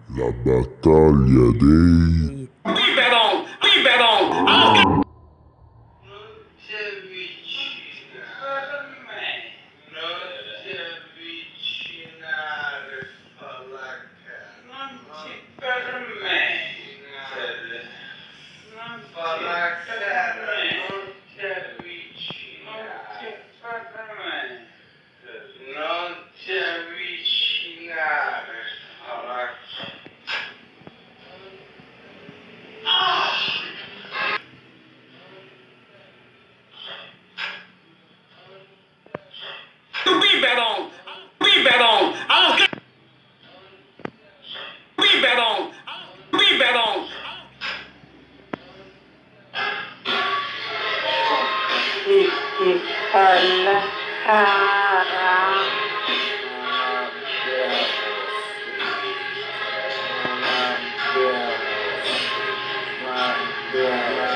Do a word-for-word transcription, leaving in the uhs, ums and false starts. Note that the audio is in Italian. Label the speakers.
Speaker 1: La battaglia dei...
Speaker 2: Biberon! Biberon! Non
Speaker 3: ti avvicinare a me, non ti avvicinare alla casa, non ti permettere, non alla casa, non ti avvicinare, non ti avvicinare alla casa.
Speaker 2: Biberon! Biberon! Biberon! Biberon!
Speaker 3: Ti alla cara. Non abbiamo, non abbiamo, non abbiamo.